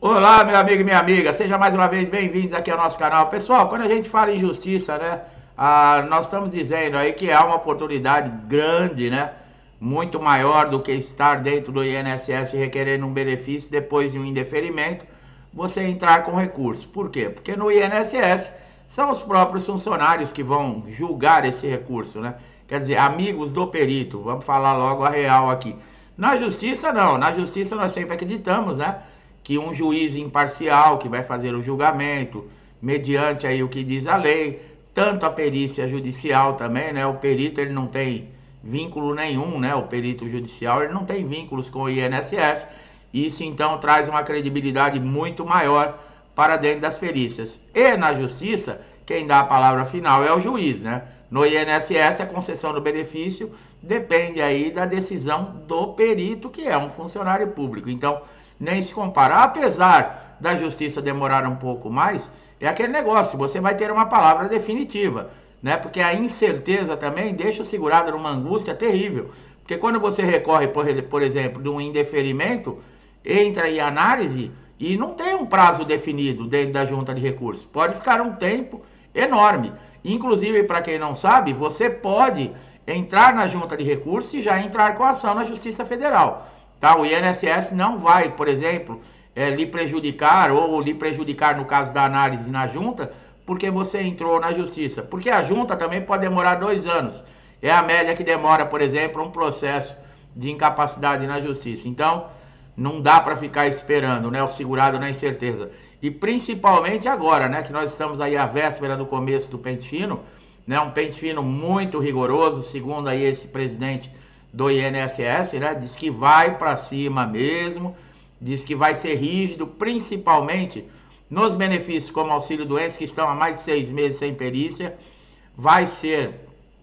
Olá, meu amigo e minha amiga, seja mais uma vez bem-vindos aqui ao nosso canal. Pessoal, quando a gente fala em justiça, né, nós estamos dizendo aí que há uma oportunidade grande, né, muito maior do que estar dentro do INSS requerendo um benefício depois de um indeferimento, você entrar com recurso. Por quê? Porque no INSS são os próprios funcionários que vão julgar esse recurso, né? Quer dizer, amigos do perito, vamos falar logo a real aqui. Na justiça, não. Na justiça nós sempre acreditamos, né, que um juiz imparcial que vai fazer o julgamento, mediante aí o que diz a lei, tanto a perícia judicial também, né? O perito ele não tem vínculo nenhum, né? O perito judicial ele não tem vínculos com o INSS. Isso então traz uma credibilidade muito maior para dentro das perícias. E na justiça, quem dá a palavra final é o juiz, né? No INSS, a concessão do benefício depende aí da decisão do perito, que é um funcionário público. Então, nem se compara. Apesar da justiça demorar um pouco mais, é aquele negócio, você vai ter uma palavra definitiva, né? Porque a incerteza também deixa o segurado numa angústia terrível. Porque quando você recorre, por exemplo, de um indeferimento, entra em análise e não tem um prazo definido dentro da junta de recursos. Pode ficar um tempo enorme. Inclusive, para quem não sabe, você pode entrar na junta de recursos e já entrar com a ação na Justiça Federal. Tá? O INSS não vai, por exemplo, lhe prejudicar ou lhe prejudicar no caso da análise na junta, porque você entrou na justiça. Porque a junta também pode demorar 2 anos. É a média que demora, por exemplo, um processo de incapacidade na justiça. Então, não dá para ficar esperando, né, o segurado na incerteza. E principalmente agora, né, que nós estamos aí à véspera do começo do pente fino, né, um pente fino muito rigoroso, segundo aí esse presidente do INSS, né? Diz que vai para cima mesmo, diz que vai ser rígido, principalmente nos benefícios como auxílio-doença, que estão há mais de 6 meses sem perícia. Vai ser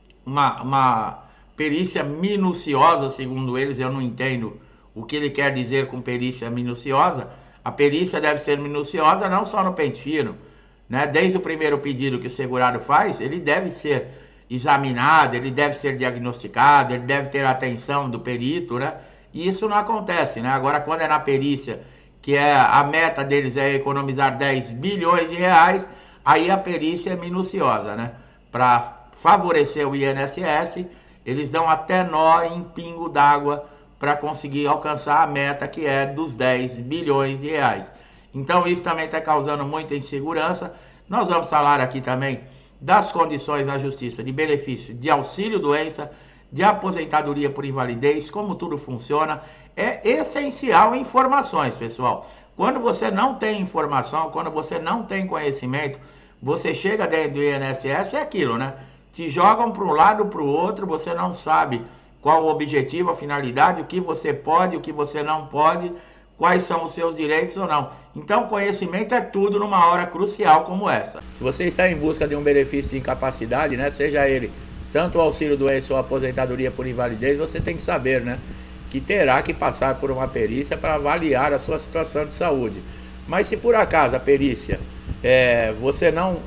uma perícia minuciosa, segundo eles. Eu não entendo o que ele quer dizer com perícia minuciosa. A perícia deve ser minuciosa não só no pente fino, né? Desde o primeiro pedido que o segurado faz, ele deve ser examinado, ele deve ser diagnosticado, ele deve ter a atenção do perito, né? E isso não acontece, né? Agora, quando é na perícia, que é a meta deles é economizar 10 bilhões de reais, aí a perícia é minuciosa, né? Para favorecer o INSS, eles dão até nó em pingo d'água para conseguir alcançar a meta que é dos 10 bilhões de reais. Então isso também está causando muita insegurança. Nós vamos falar aqui também das condições na justiça de benefício de auxílio-doença, de aposentadoria por invalidez, como tudo funciona. É essencial informações, pessoal. Quando você não tem informação, quando você não tem conhecimento, você chega dentro do INSS, é aquilo, né? Te jogam para um lado ou para o outro, você não sabe qual o objetivo, a finalidade, o que você pode, o que você não pode, quais são os seus direitos ou não. Então, conhecimento é tudo numa hora crucial como essa. Se você está em busca de um benefício de incapacidade, né, seja ele tanto o auxílio-doença ou a aposentadoria por invalidez, você tem que saber, né, que terá que passar por uma perícia para avaliar a sua situação de saúde. Mas se por acaso a perícia você não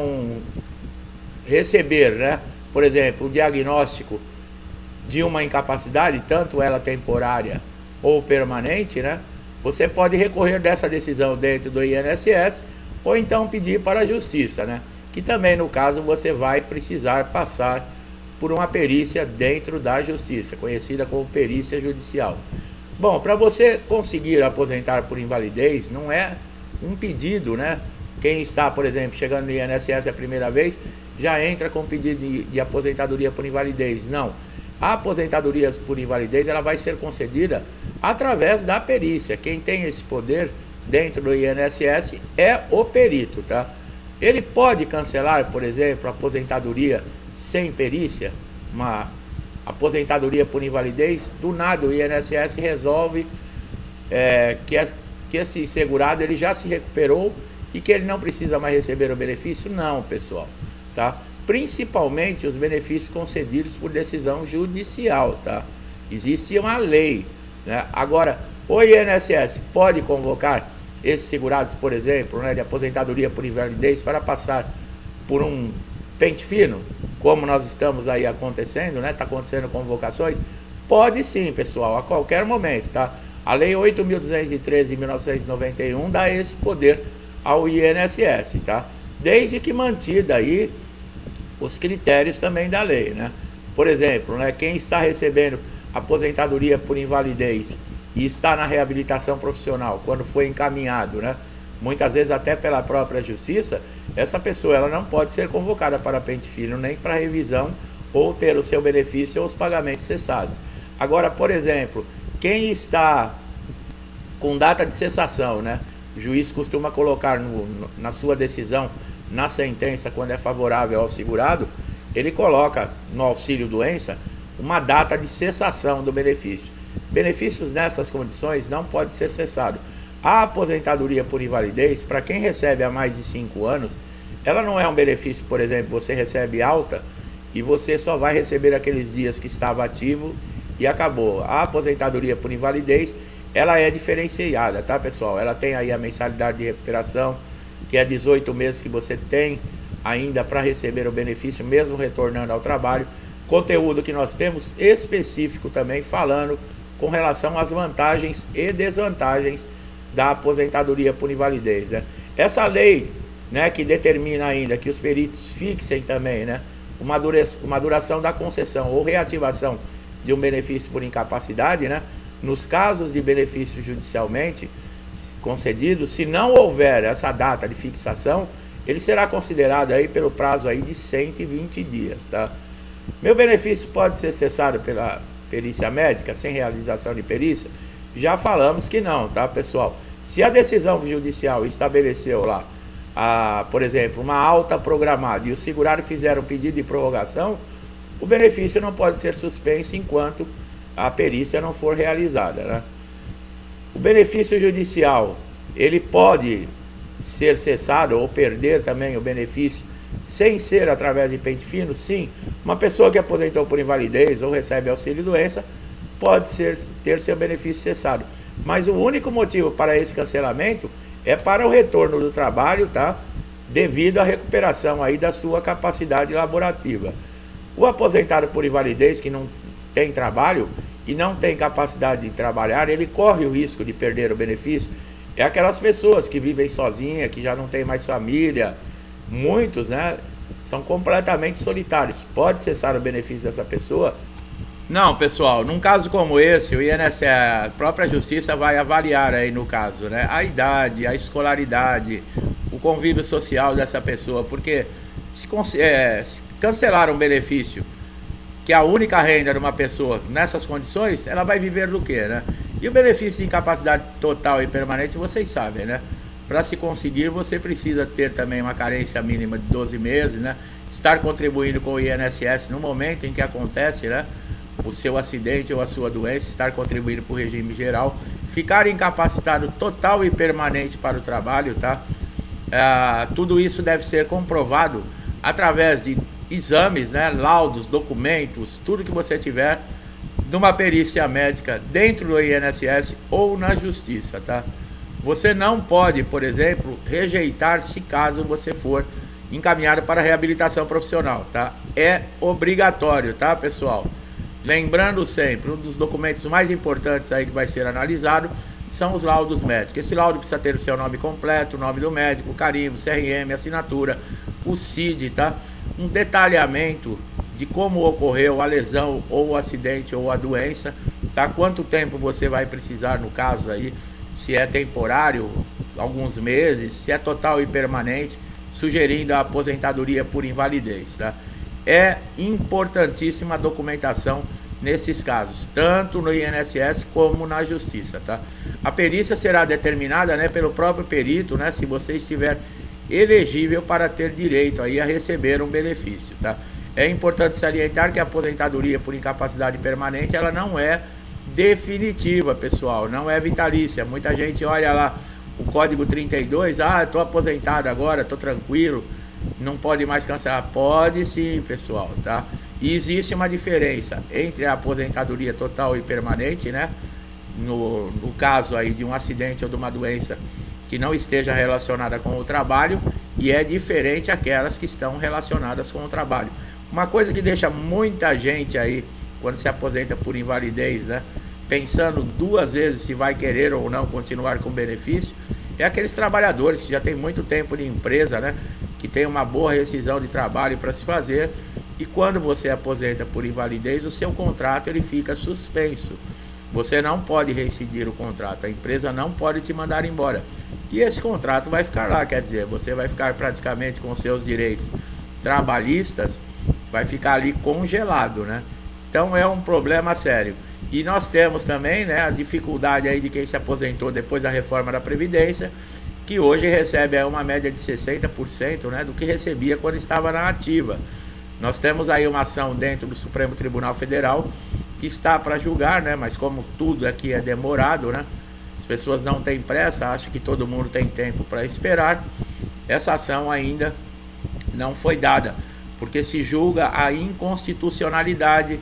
receber, né, por exemplo, o diagnóstico de uma incapacidade, tanto ela temporária ou permanente, né, você pode recorrer dessa decisão dentro do INSS ou então pedir para a justiça, né, que também no caso você vai precisar passar por uma perícia dentro da justiça, conhecida como perícia judicial. Bom, para você conseguir aposentar por invalidez, não é um pedido, né? Quem está, por exemplo, chegando no INSS a primeira vez, já entra com pedido de aposentadoria por invalidez. Não. A aposentadoria por invalidez ela vai ser concedida através da perícia. Quem tem esse poder dentro do INSS é o perito, tá? Ele pode cancelar, por exemplo, a aposentadoria sem perícia, uma aposentadoria por invalidez. Do nada o INSS resolve que esse segurado ele já se recuperou e que ele não precisa mais receber o benefício. Não, pessoal, tá? Principalmente os benefícios concedidos por decisão judicial, tá? Existe uma lei, né? Agora, o INSS pode convocar esses segurados, por exemplo, né, de aposentadoria por invalidez para passar por um pente fino, como nós estamos aí acontecendo, né? Está acontecendo convocações? Pode sim, pessoal, a qualquer momento, tá? A Lei 8.213 de 1991 dá esse poder ao INSS, tá? Desde que mantida aí os critérios também da lei, né? Por exemplo, né, quem está recebendo aposentadoria por invalidez e está na reabilitação profissional, quando foi encaminhado, né, muitas vezes até pela própria justiça, essa pessoa ela não pode ser convocada para pente fino nem para revisão ou ter o seu benefício ou os pagamentos cessados. Agora, por exemplo, quem está com data de cessação, né, o juiz costuma colocar na sua decisão, na sentença, quando é favorável ao segurado, ele coloca no auxílio-doença uma data de cessação do benefício. Benefícios nessas condições não pode ser cessado. A aposentadoria por invalidez, para quem recebe há mais de 5 anos, ela não é um benefício, por exemplo, você recebe alta e você só vai receber aqueles dias que estava ativo e acabou. A aposentadoria por invalidez, ela é diferenciada, tá, pessoal? Ela tem aí a mensalidade de recuperação, que é 18 meses que você tem ainda para receber o benefício, mesmo retornando ao trabalho. Conteúdo que nós temos específico também, falando com relação às vantagens e desvantagens da aposentadoria por invalidez, né? Essa lei, né, que determina ainda que os peritos fixem também, né, uma duração da concessão ou reativação de um benefício por incapacidade, né, nos casos de benefício judicialmente concedido, se não houver essa data de fixação, ele será considerado aí pelo prazo aí de 120 dias, tá? Meu benefício pode ser cessado pela perícia médica, sem realização de perícia? Já falamos que não, tá, pessoal? Se a decisão judicial estabeleceu lá, por exemplo, uma alta programada e o segurado fizer um pedido de prorrogação, o benefício não pode ser suspenso enquanto a perícia não for realizada, né? O benefício judicial, ele pode ser cessado ou perder também o benefício sem ser através de pente fino? Sim. Uma pessoa que aposentou por invalidez ou recebe auxílio-doença pode ter seu benefício cessado. Mas o único motivo para esse cancelamento é para o retorno do trabalho, tá? Devido à recuperação aí da sua capacidade laborativa. O aposentado por invalidez que não tem trabalho e não tem capacidade de trabalhar, ele corre o risco de perder o benefício. É aquelas pessoas que vivem sozinhas, que já não tem mais família, muitos, né, são completamente solitários. Pode cessar o benefício dessa pessoa? Não, pessoal, num caso como esse, o INSS, a própria justiça vai avaliar aí no caso, né, a idade, a escolaridade, o convívio social dessa pessoa, porque se cancelar um benefício que a única renda de uma pessoa nessas condições, ela vai viver do quê, né? E o benefício de incapacidade total e permanente, vocês sabem, né? Para se conseguir, você precisa ter também uma carência mínima de 12 meses, né? Estar contribuindo com o INSS no momento em que acontece, né, o seu acidente ou a sua doença, estar contribuindo para o regime geral, ficar incapacitado total e permanente para o trabalho, tá? Tudo isso deve ser comprovado através de exames, né, laudos, documentos, tudo que você tiver numa perícia médica dentro do INSS ou na justiça, tá? Você não pode, por exemplo, rejeitar-se caso você for encaminhado para reabilitação profissional, tá? É obrigatório, tá, pessoal? Lembrando sempre, um dos documentos mais importantes aí que vai ser analisado são os laudos médicos. Esse laudo precisa ter o seu nome completo, o nome do médico, o carimbo, CRM, assinatura, o CID, tá? Um detalhamento de como ocorreu a lesão ou o acidente ou a doença, tá? Quanto tempo você vai precisar no caso aí, se é temporário, alguns meses, se é total e permanente, sugerindo a aposentadoria por invalidez, tá? É importantíssima a documentação nesses casos, tanto no INSS como na justiça, tá? A perícia será determinada, né, pelo próprio perito, né, se você estiver elegível para ter direito aí a receber um benefício, tá? É importante salientar que a aposentadoria por incapacidade permanente, ela não é definitiva, pessoal, não é vitalícia. Muita gente olha lá o código 32, estou aposentado agora, estou tranquilo, não pode mais cancelar. Pode sim, pessoal, tá? E existe uma diferença entre a aposentadoria total e permanente, né? No caso aí de um acidente ou de uma doença que não esteja relacionada com o trabalho, e é diferente aquelas que estão relacionadas com o trabalho. Uma coisa que deixa muita gente aí, quando se aposenta por invalidez, né, pensando duas vezes se vai querer ou não continuar com benefício, é aqueles trabalhadores que já tem muito tempo de empresa, né? Que tem uma boa rescisão de trabalho para se fazer, e quando você aposenta por invalidez, o seu contrato ele fica suspenso. Você não pode rescindir o contrato, a empresa não pode te mandar embora. E esse contrato vai ficar lá, quer dizer, você vai ficar praticamente com seus direitos trabalhistas, vai ficar ali congelado, né? Então é um problema sério. E nós temos também, né, a dificuldade aí de quem se aposentou depois da reforma da Previdência, que hoje recebe aí uma média de 60%, né, do que recebia quando estava na ativa. Nós temos aí uma ação dentro do Supremo Tribunal Federal que está para julgar, né? Mas como tudo aqui é demorado, né? As pessoas não têm pressa, acham que todo mundo tem tempo para esperar. Essa ação ainda não foi dada, porque se julga a inconstitucionalidade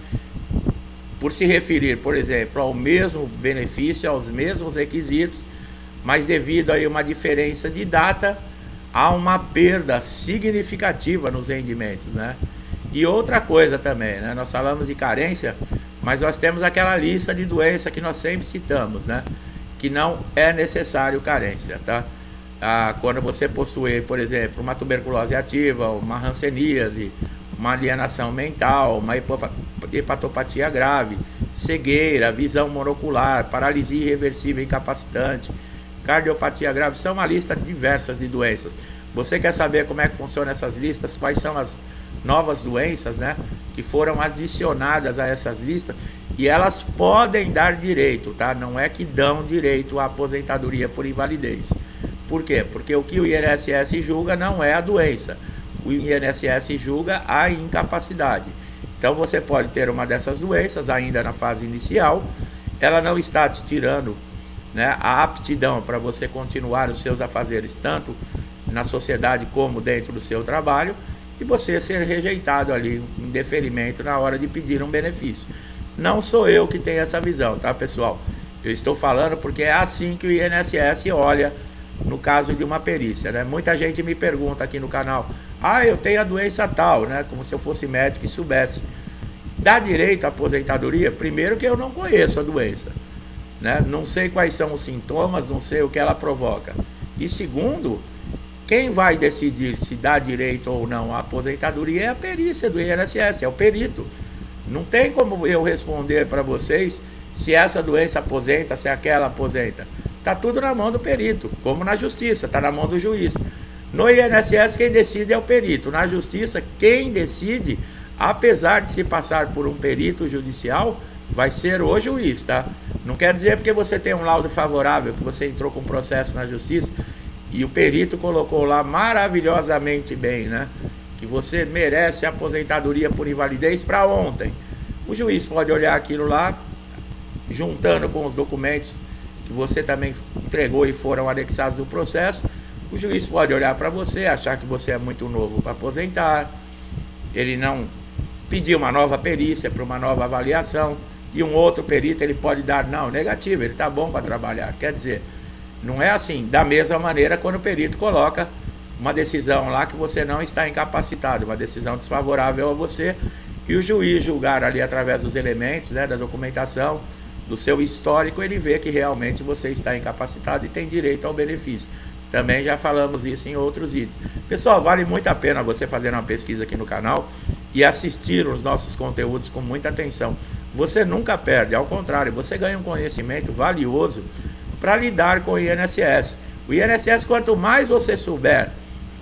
por se referir, por exemplo, ao mesmo benefício, aos mesmos requisitos, mas devido a uma diferença de data, há uma perda significativa nos rendimentos, né? E outra coisa também, né? Nós falamos de carência, mas nós temos aquela lista de doenças que nós sempre citamos, né? Que não é necessário carência, tá? Quando você possui, por exemplo, uma tuberculose ativa, uma hanseníase, uma alienação mental, uma hepatopatia grave, cegueira, visão monocular, paralisia irreversível incapacitante, cardiopatia grave, são uma lista diversas de doenças. Você quer saber como é que funcionam essas listas, quais são as novas doenças, né, que foram adicionadas a essas listas, e elas podem dar direito, tá? Não é que dão direito à aposentadoria por invalidez. Por quê? Porque o que o INSS julga não é a doença, o INSS julga a incapacidade. Então você pode ter uma dessas doenças ainda na fase inicial, ela não está te tirando, né, a aptidão para você continuar os seus afazeres, tanto na sociedade como dentro do seu trabalho, e você ser rejeitado ali em deferimento na hora de pedir um benefício. Não sou eu que tenho essa visão, tá, pessoal? Eu estou falando porque é assim que o INSS olha no caso de uma perícia, né? Muita gente me pergunta aqui no canal: ah, eu tenho a doença tal, né? Como se eu fosse médico e soubesse. Dá direito à aposentadoria? Primeiro que eu não conheço a doença, né? Não sei quais são os sintomas, não sei o que ela provoca. E segundo, quem vai decidir se dá direito ou não à aposentadoria é a perícia do INSS, é o perito. Não tem como eu responder para vocês se essa doença aposenta, se aquela aposenta. Está tudo na mão do perito, como na justiça, está na mão do juiz. No INSS quem decide é o perito. Na justiça quem decide, apesar de se passar por um perito judicial, vai ser o juiz, tá? Não quer dizer porque você tem um laudo favorável, que você entrou com processo na justiça, e o perito colocou lá maravilhosamente bem, né, que você merece aposentadoria por invalidez para ontem. O juiz pode olhar aquilo lá, juntando com os documentos que você também entregou e foram anexados no processo. O juiz pode olhar para você, achar que você é muito novo para aposentar, ele não pedir uma nova perícia para uma nova avaliação, e um outro perito ele pode dar, não, negativo, ele está bom para trabalhar. Quer dizer, não é assim. Da mesma maneira, quando o perito coloca uma decisão lá que você não está incapacitado, uma decisão desfavorável a você, e o juiz julgar ali através dos elementos, né, da documentação, do seu histórico, ele vê que realmente você está incapacitado e tem direito ao benefício. Também já falamos isso em outros vídeos. Pessoal, vale muito a pena você fazer uma pesquisa aqui no canal e assistir os nossos conteúdos com muita atenção. Você nunca perde, ao contrário, você ganha um conhecimento valioso para lidar com o INSS. O INSS, quanto mais você souber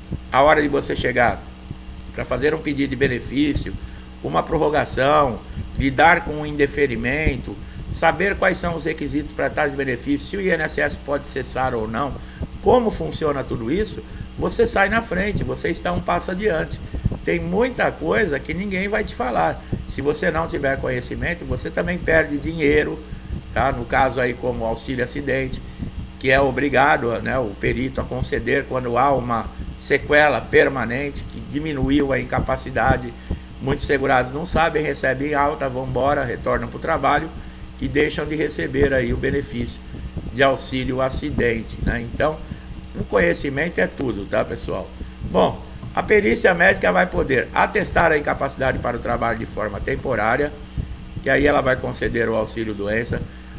a hora de você chegar para fazer um pedido de benefício, uma prorrogação, lidar com um indeferimento, saber quais são os requisitos para tais benefícios, se o INSS pode cessar ou não, como funciona tudo isso, você sai na frente, você está um passo adiante. Tem muita coisa que ninguém vai te falar. Se você não tiver conhecimento, você também perde dinheiro, tá? No caso aí como auxílio acidente, que é obrigado, né, o perito a conceder quando há uma sequela permanente que diminuiu a incapacidade. Muitos segurados não sabem, recebem alta, vão embora, retornam para o trabalho e deixam de receber aí o benefício de auxílio acidente, né? Então, o conhecimento é tudo, tá, pessoal? Bom, a perícia médica vai poder atestar a incapacidade para o trabalho de forma temporária, e aí ela vai conceder o auxílio doença.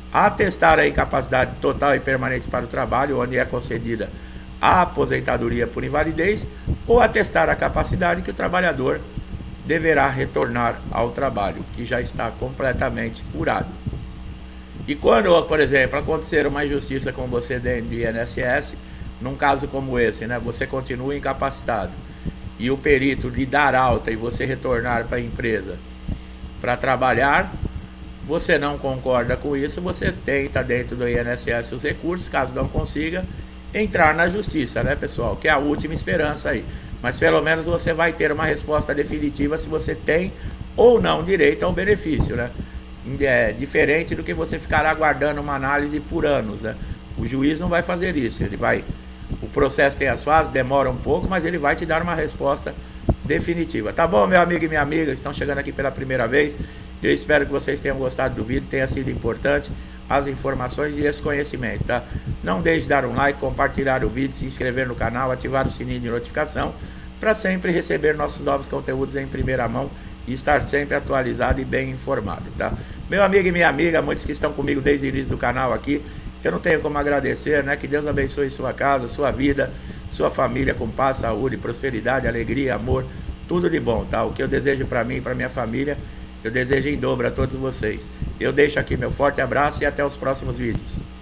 atestar a incapacidade total e permanente para o trabalho, onde é concedida a aposentadoria por invalidez, ou atestar a capacidade que o trabalhador deverá retornar ao trabalho, que já está completamente curado. E quando, por exemplo, acontecer uma injustiça com você dentro do INSS, num caso como esse, né, você continua incapacitado e o perito lhe dar alta e você retornar para a empresa para trabalhar, você não concorda com isso, você tenta dentro do INSS os recursos, caso não consiga, entrar na justiça, né, pessoal? Que é a última esperança aí. Mas pelo menos você vai ter uma resposta definitiva se você tem ou não direito ao benefício, né? É diferente do que você ficar aguardando uma análise por anos, né? O juiz não vai fazer isso, ele vai... O processo tem as fases, demora um pouco, mas ele vai te dar uma resposta definitiva. Tá bom, meu amigo e minha amiga, estão chegando aqui pela primeira vez. Eu espero que vocês tenham gostado do vídeo, tenha sido importante as informações e esse conhecimento, tá? Não deixe de dar um like, compartilhar o vídeo, se inscrever no canal, ativar o sininho de notificação para sempre receber nossos novos conteúdos em primeira mão e estar sempre atualizado e bem informado, tá? Meu amigo e minha amiga, muitos que estão comigo desde o início do canal aqui, eu não tenho como agradecer, né? Que Deus abençoe sua casa, sua vida, sua família com paz, saúde, prosperidade, alegria, amor, tudo de bom, tá? O que eu desejo para mim e para minha família, eu desejo em dobro a todos vocês. Eu deixo aqui meu forte abraço e até os próximos vídeos.